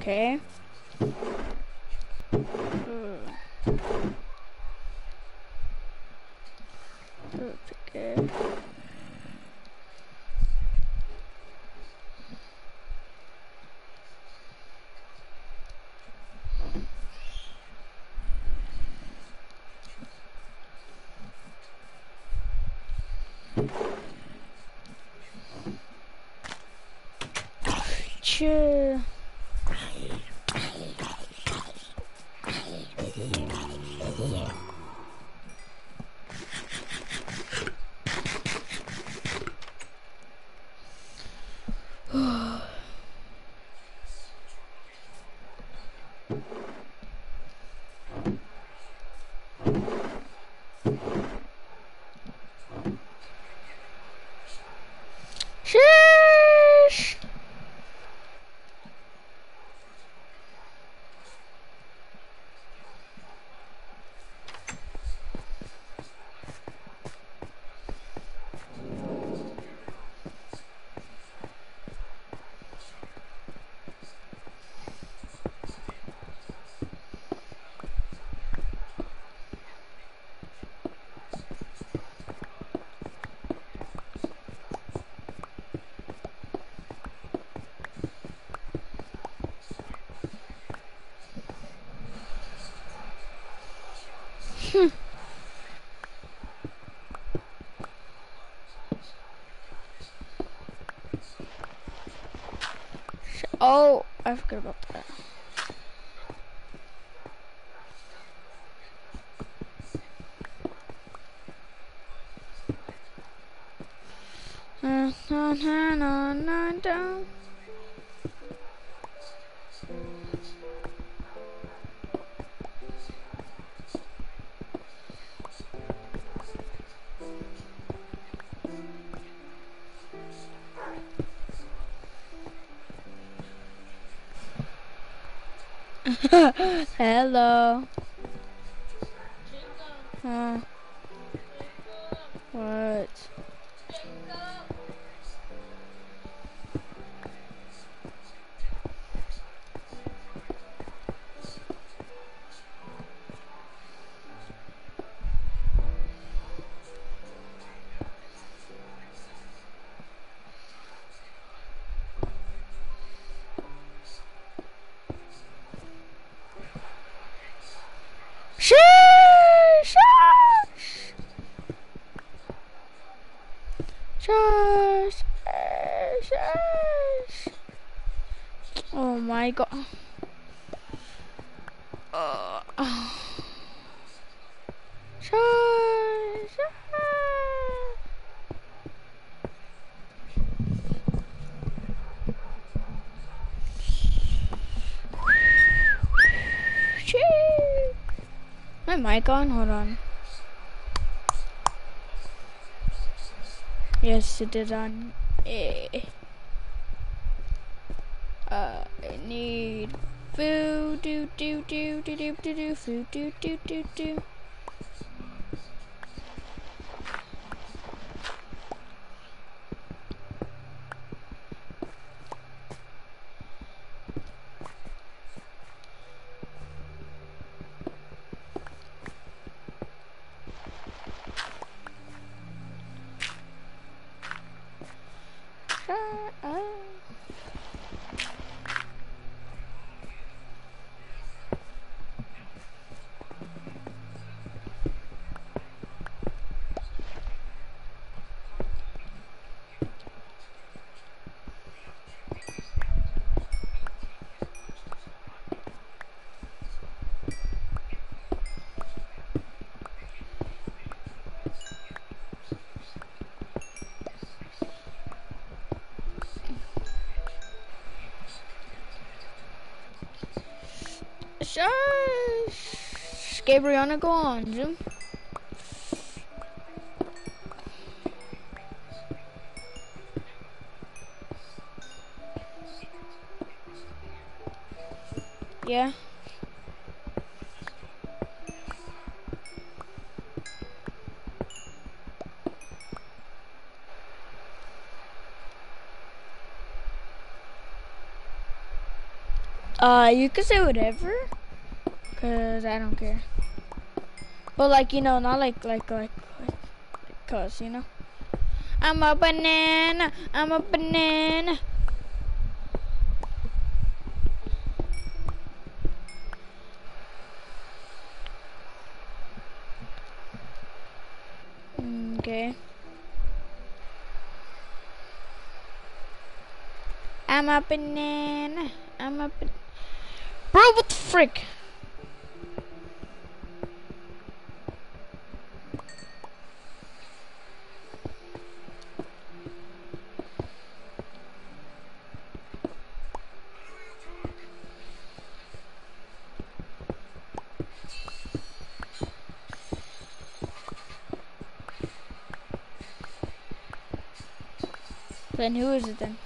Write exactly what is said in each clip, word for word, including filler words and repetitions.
Okay. Hmm. That's okay. Sure. Shush. Oh, I forgot about that. Uh, na, na, na, na, na. Hello. Huh? What? Shush! Shush! Shush! Shush! Oh my god. Uh, shush! Shush! My mic on? Hold on. Yes, it is on. Eh. Uh, I need food. Do do do do do do do food. Do do do do. Shut up. Shush! Gabriana, go on, Zoom. Yeah. Uh, you can say whatever, cause I don't care. But like, you know, not like like like like, like cause, you know. I'm a banana. I'm a banana. Okay. I'm a banana. I'm a banana. Bro, what the frick? Then who is it then?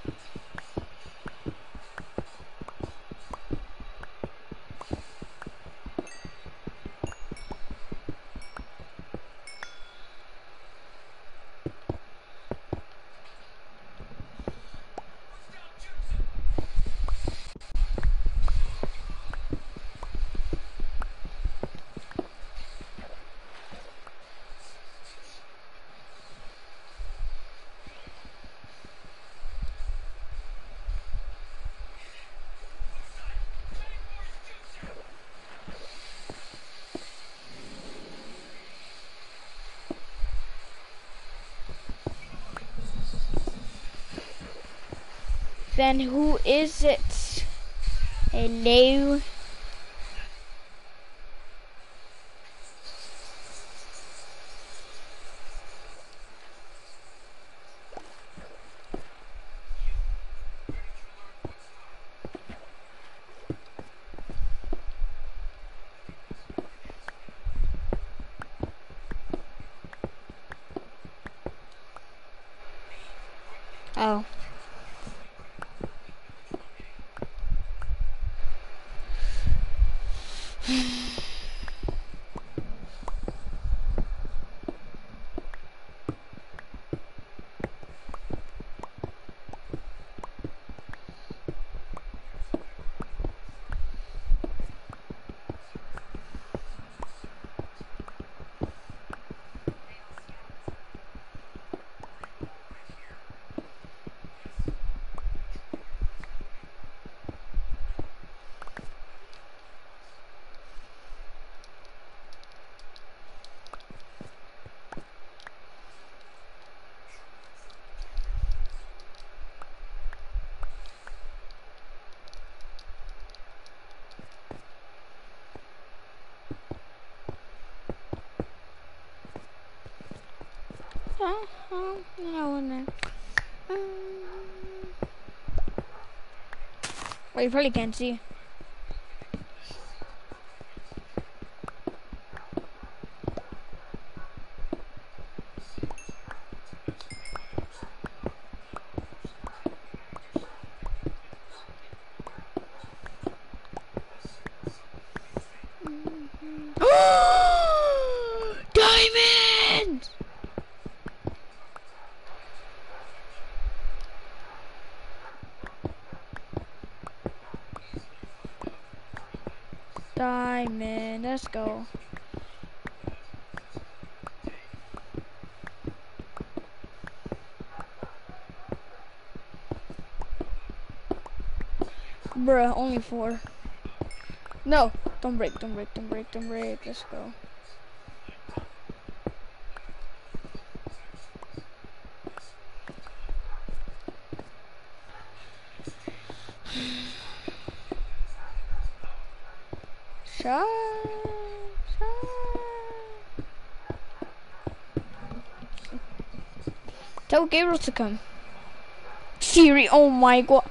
Then who is it? Hello? Oh. Oh, oh, no, no. Um, well, you probably can't see. Diamond! Diamond, let's go. Bruh, only four. No, don't break, don't break, don't break, don't break. Let's go. Shot, shot. Tell Gabriel to come. Siri, oh my god.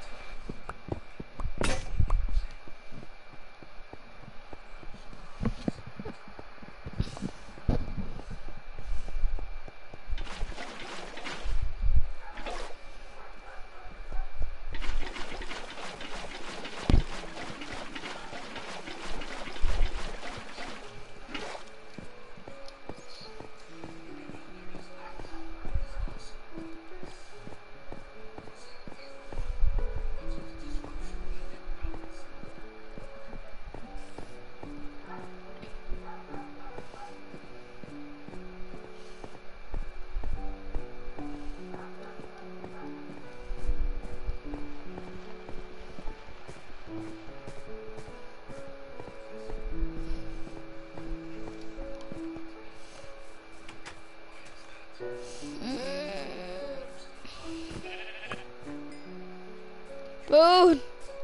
Food.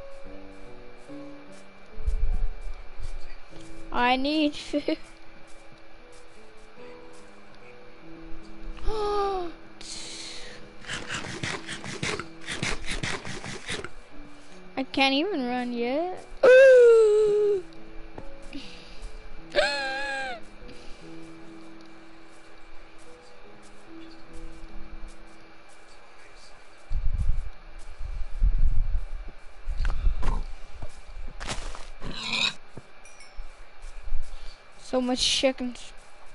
I need food. I can't even run yet. So much chickens.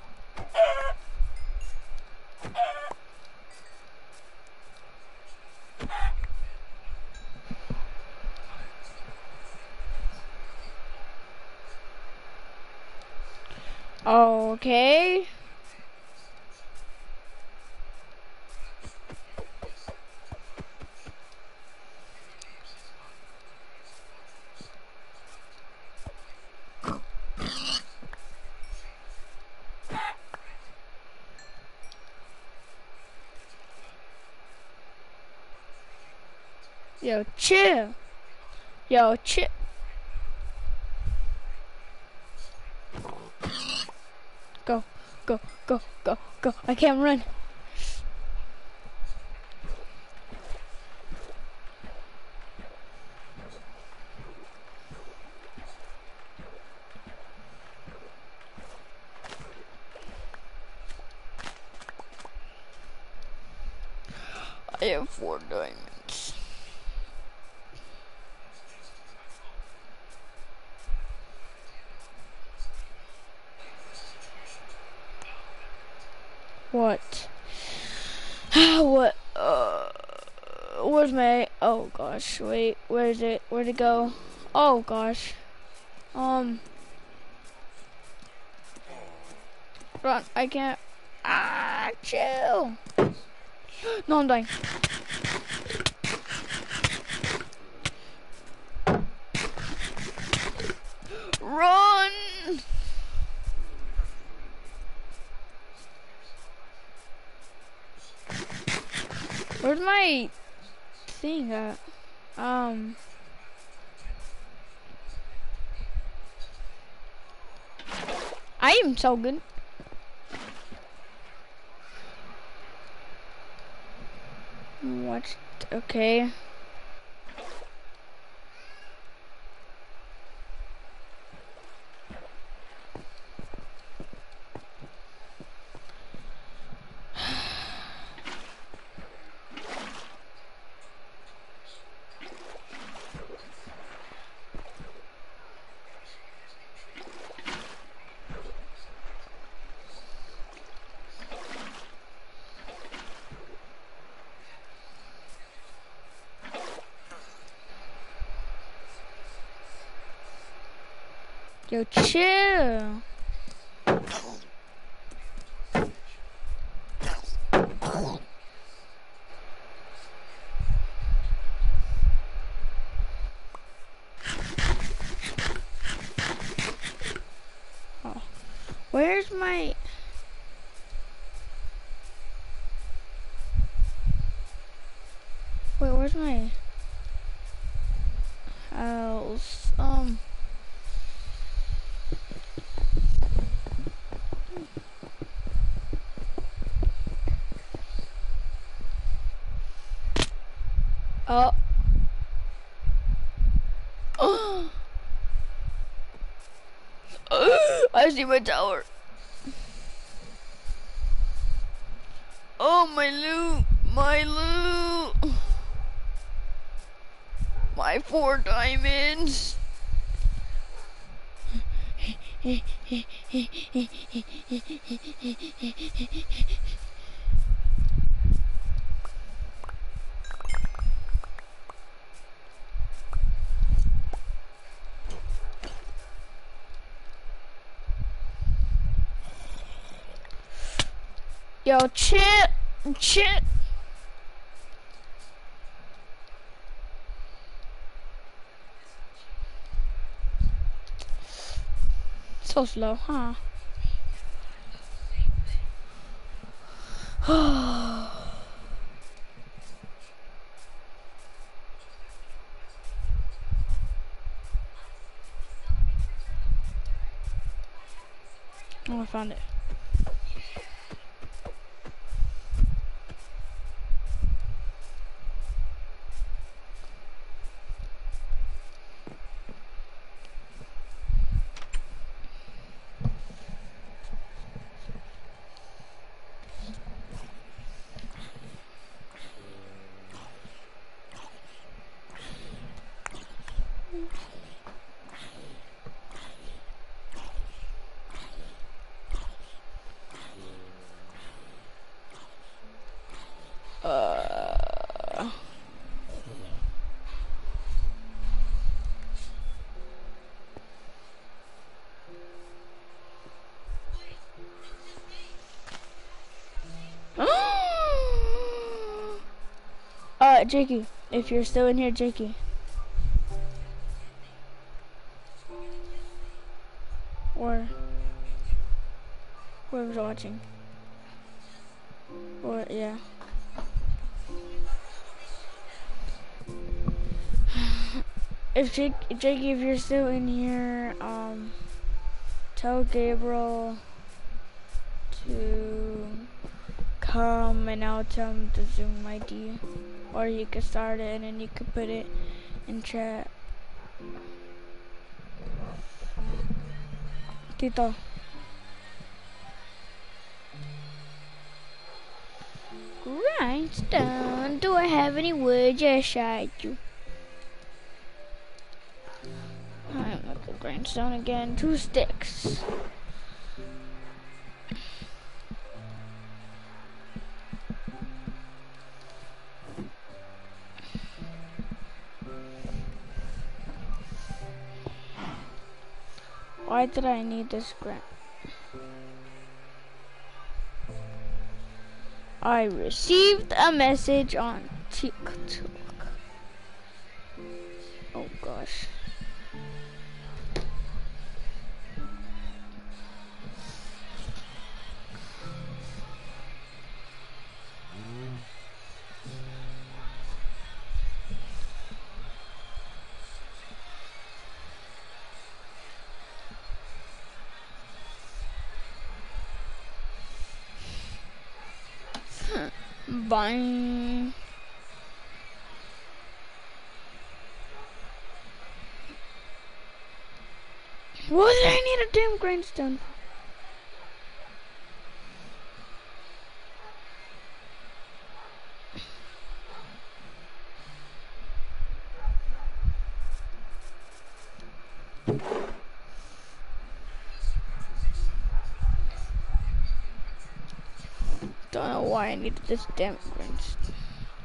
Okay. Yo, chill. Yo, chill. Go, go, go, go, go. I can't run. I have four diamonds. What? What? Uh, where's my? Oh gosh, wait. Where is it? Where'd it go? Oh gosh. Um. Run! I can't. Ah, chill. No, I'm dying. Run! Where's my thing at? Um. I am so good. What? Okay. Yo, chill. Oh. Where's my... Wait, where's my house? Um... Oh. Oh. I see my tower. Oh, my loot. My loot. My four diamonds. Yo, chill, chill. So slow, huh? Oh, I found it. Uh, uh, Jakey, if you're still in here, Jakey. Or whoever's watching. Or, yeah. If Jake, Jakey, if you're still in here, um, tell Gabriel to come and I'll tell him the Zoom I D. Or you can start it and then you can put it in chat. Tito. Grindstone, do I have any wood? Yes, I do. I'm like a grindstone again. Two sticks. Why did I need this grind? I received a message on TikTok. Oh gosh. Bye. What did I need a damn grindstone for? Don't know why I needed this damn grindstone.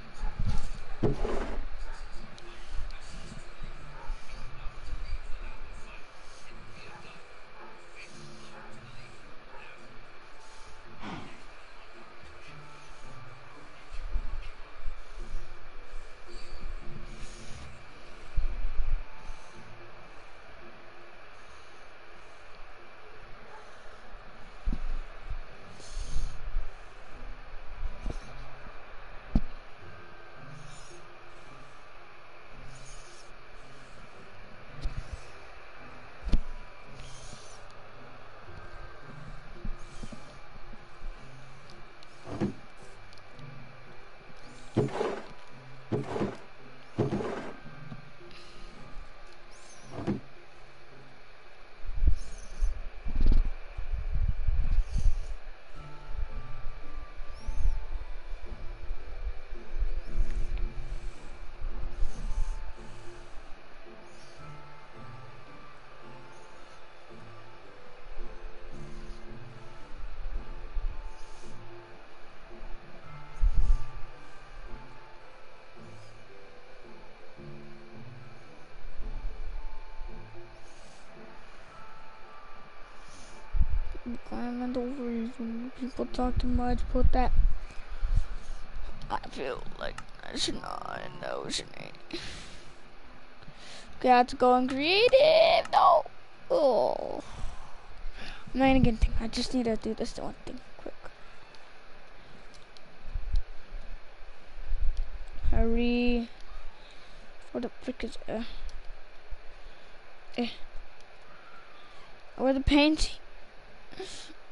Climate overreason. People talk too much. Put that. I feel like I should not in the ocean. Okay, I have to go on creative. No. Oh. I'm not gonna get anything. I just need to do this one thing quick. Hurry. Where the frick is uh? Eh. Where the painting?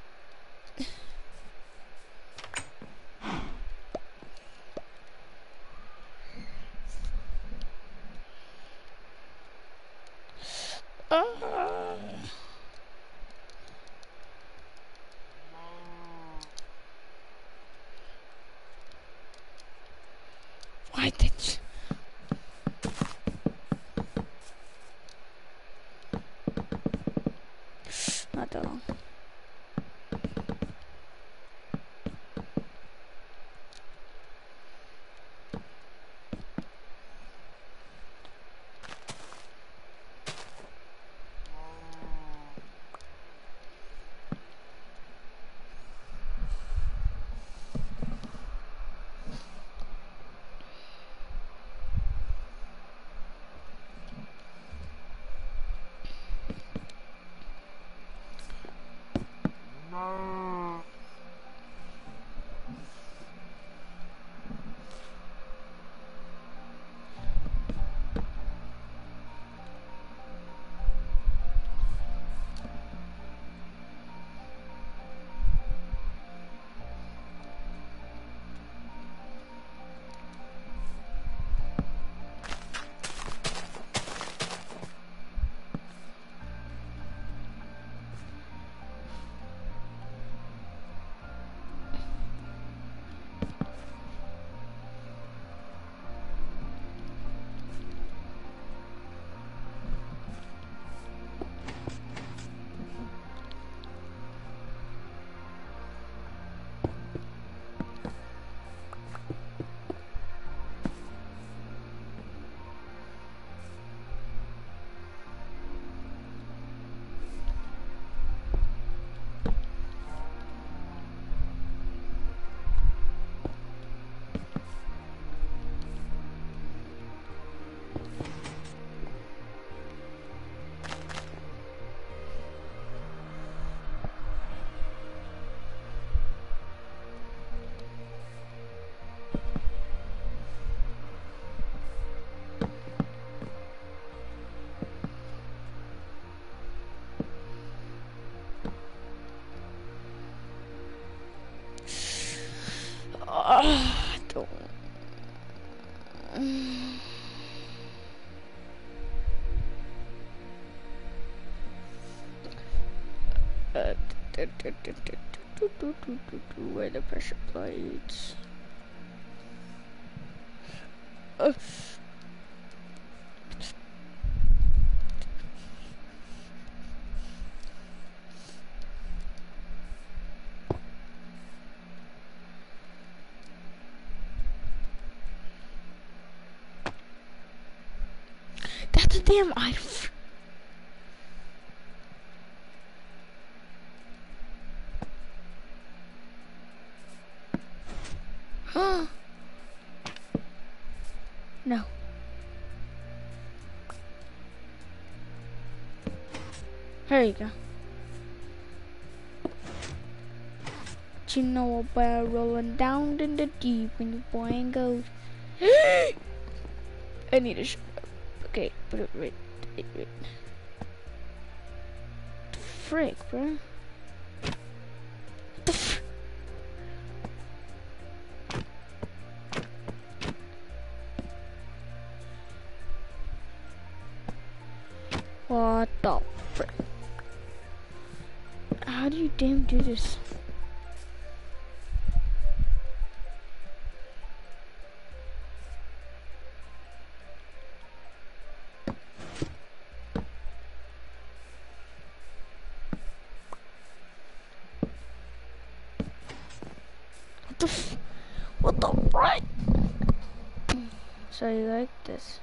Uh, why did you? Not that long. Uh, don't. Uh, where the pressure plates? Uh, that's a damn item. Huh? No. There you go. But you know about rolling down in the deep when your boy goes. I need a shut up. Okay, put it right, right, right. What the frick, bro? What the fr- What the frick? How do you damn do this? What the f- What the frick? So you like this?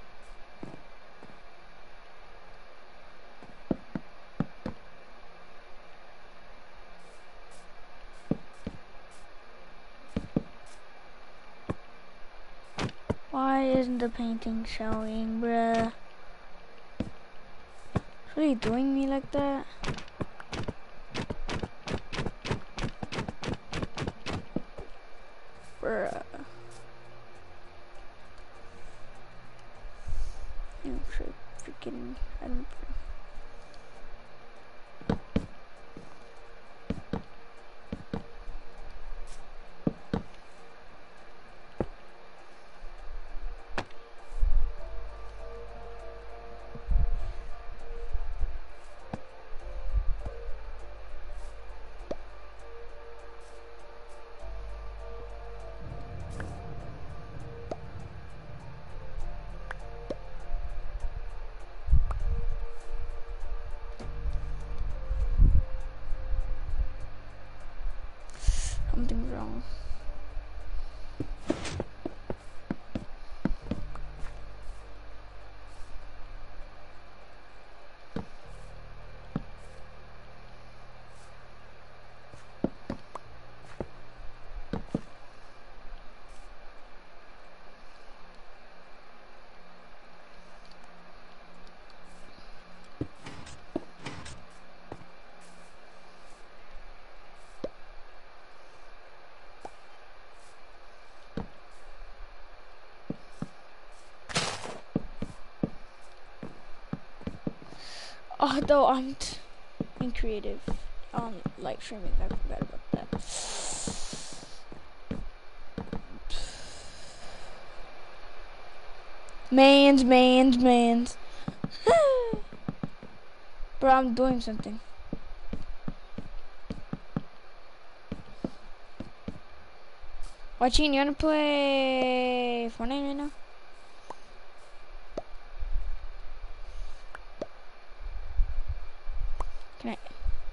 Why isn't the painting showing, bruh? It's really doing me like that? Bruh. I'm sure freaking, I don't Although I'm t in creative on live streaming, I forgot about that. Mans, mans, mans. Bro, I'm doing something. Watching, you wanna play Fortnite right now? Can I?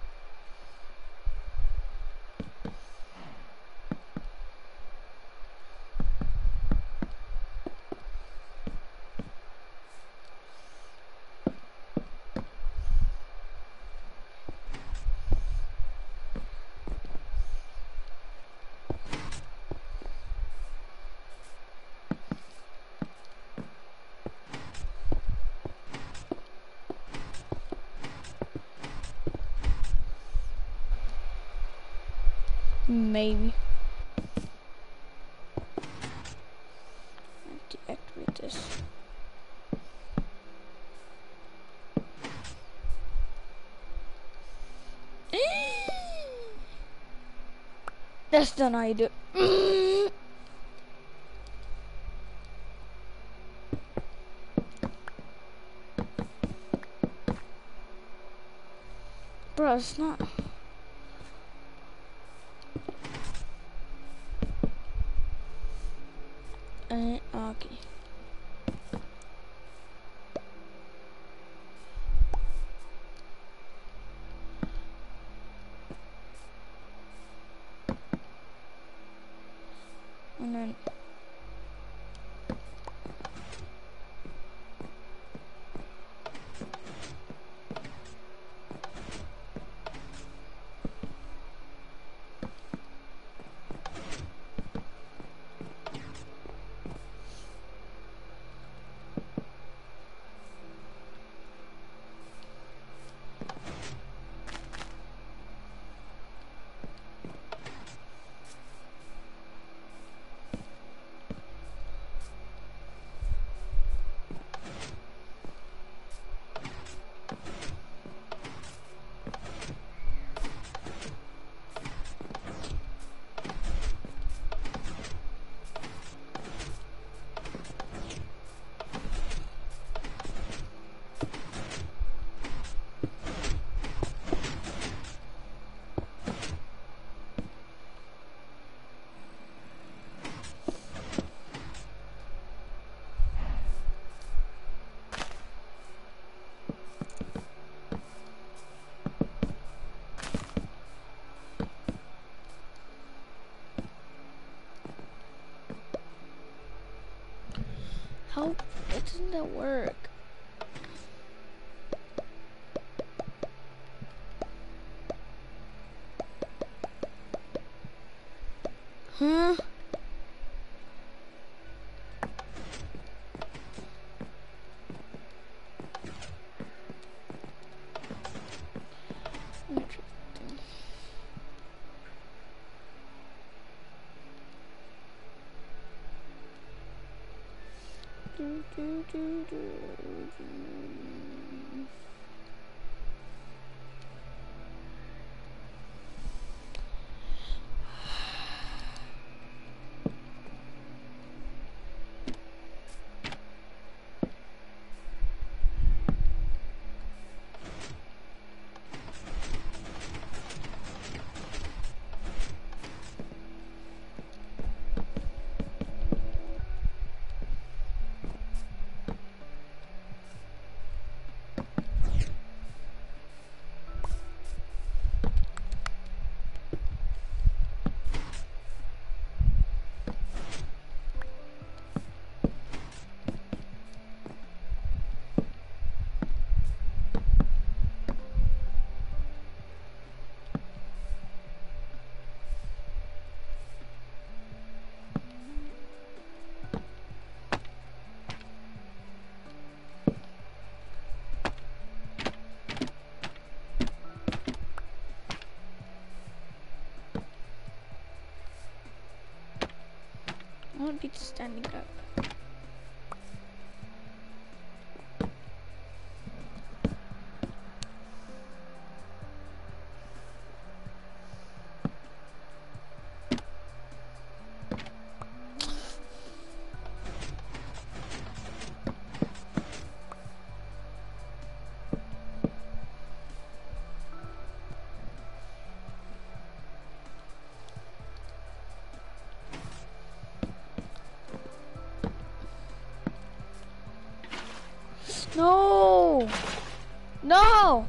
Maybe. Deactivate this. That's not how you do it. Bro, it's not. Uh, okay. And then how doesn't that work? Huh? Do, do, do, do, do. I want to be standing up. No! No!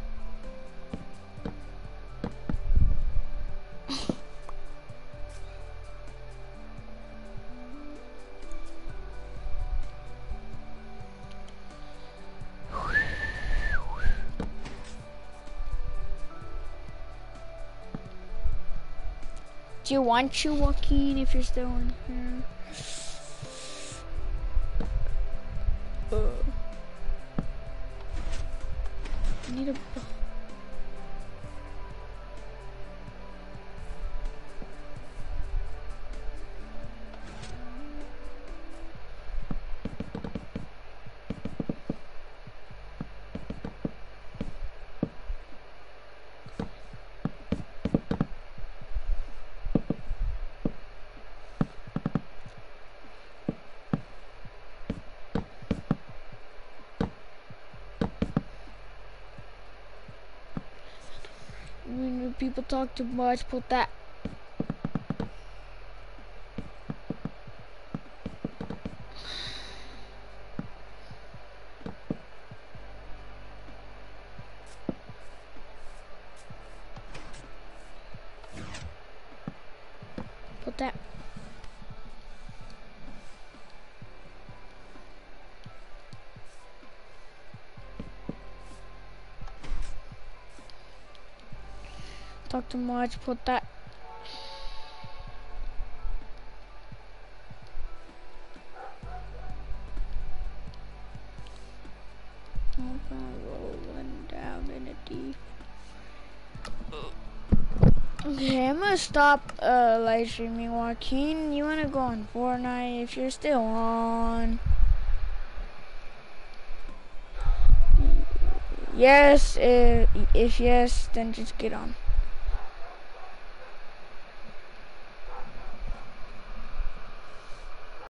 Do you want you, Joaquin, if you're still in here? Uh, I need a... When people talk too much, put that. Put that. Talk too much, put that. Rolling down in a deep. Okay, I'm gonna stop uh, live streaming. Joaquin, you wanna go on Fortnite if you're still on? Yes, if, if yes, then just get on.